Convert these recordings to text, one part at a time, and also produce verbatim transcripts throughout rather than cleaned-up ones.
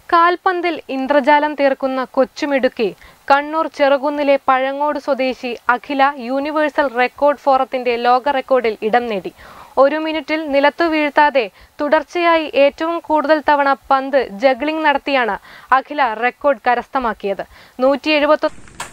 കാൽപന്തിൽ ഇന്ദ്രജാലം തീർക്കുന്ന കൊച്ചുമിടുക്കി കണ്ണൂർ ചെറുകുന്നിലെ പഴങ്ങോട് സ്വദേശി അഖില universal record ഫോറത്തിന്റെ ലോക റെക്കോർഡിൽ ഇടം നേടി. ഒരു മിനിറ്റിൽ നിലത്തു വീഴ്ത്താതെ തുടർച്ചയായി ഏറ്റവും കൂടുതൽ തവണ പന്ത് ജഗ്ലിംഗ് നടത്തിയാണ് അഖില റെക്കോർഡ് കരസ്ഥമാക്കിയത്. നൂറ്റി എഴുപത്തി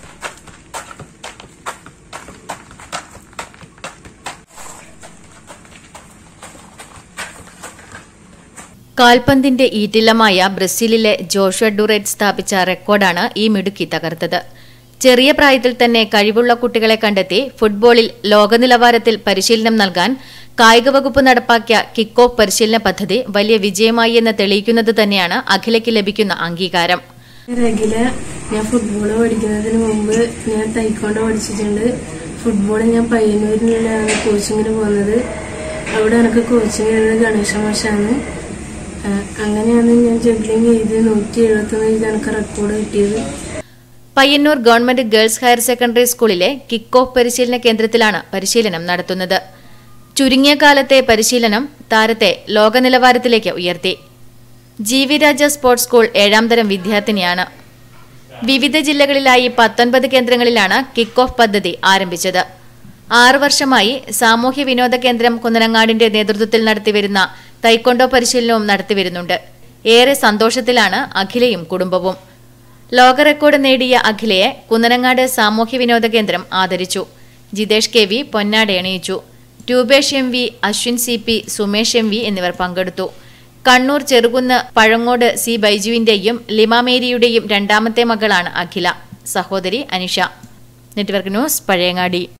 കാൽപന്തിന്റെ ഈറ്റില്ലമായ ബ്രസീലിലെ ജോഷുവ ഡുറേറ്റ് സ്ഥാപിച്ച റെക്കോർഡാണ് ഈ മിടുക്കി തകർത്തത്. ചെറിയ പ്രായത്തിൽ തന്നെ കഴിവുള്ള കുട്ടികളെ കണ്ടെത്തി ഫുട്ബോളിൽ ലോകനിലവാരത്തിൽ പരിശീലനം നൽകാൻ കായിക വകുപ്പ് നടപ്പാക്കിയ കിക്ക് ഓഫ് പരിശീലന പദ്ധതി വലിയ വിജയമായി എന്ന് തെളിയിക്കുന്നത് തന്നെയാണ് അഖിലയ്ക്ക് ലഭിക്കുന്ന അംഗീകാരം. ഞാൻ ഫുട്ബോൾ പഠിക്കുന്നതിന് മുമ്പ് ഞാൻ തൈക്കോണ്ടോ പഠിച്ചിട്ടുണ്ട്. ഫുട്ബോൾ ഞാൻ പയ്യന്നൂരിലാണ് കോച്ചിങ്ങിന് പോകുന്നത്. അവിടെ എനിക്ക് കോച്ചിങ് ചെയ്തത് ഗണേശ മാഷാണ്. അങ്ങനെയാണ് ഞാൻ ജഗ്ലിംഗ് ചെയ്ത് നൂറ്റി എഴുപത്തി ഒന്നിൽ എനിക്ക് റെക്കോർഡ് കിട്ടിയത്. Payyanur government girls higher secondary സ്കൂളിലെ കിക്ക് ഓഫ് പരിശീലന കേന്ദ്രത്തിലാണ് പരിശീലനം നടത്തുന്നത്. ചുരുങ്ങിയ കാലത്തെ പരിശീലനം താരത്തെ ലോകനിലവാരത്തിലേക്ക് ഉയർത്തി. G V Raja sports school ഏഴാം തരം വിദ്യാർത്ഥിനിയാണ്. വിവിധ ജില്ലകളിലായി പത്തൊൻപത് കേന്ദ്രങ്ങളിലാണ് കിക്ക് ഓഫ് പദ്ധതി ആരംഭിച്ചത്. ആറു വർഷമായി സാമൂഹ്യ വിനോദ കേന്ദ്രം കുന്നനങ്ങാടിന്റെ നേതൃത്വത്തിൽ നടത്തിവരുന്ന തൈക്കൊണ്ടോ പരിശീലനവും നടത്തിവരുന്നുണ്ട്. ഏറെ സന്തോഷത്തിലാണ് അഖിലയും കുടുംബവും. ലോക റെക്കോർഡ് നേടിയ അഖിലയെ കുന്നനങ്ങാട് സാമൂഹ്യ വിനോദ കേന്ദ്രം ആദരിച്ചു. ജിതേഷ് കെ വി പൊന്നാട അണിയിച്ചു. Rupesh M V, Ashwin C P, Sumesh M V എന്നിവർ പങ്കെടുത്തു. കണ്ണൂർ ചെറുകുന്ന് പഴങ്ങോട് സി ബൈജുവിന്റെയും ലിമാമേരിയുടെയും രണ്ടാമത്തെ മകളാണ് അഖില. സഹോദരി അനിഷ. Network news, Pazhayangadi.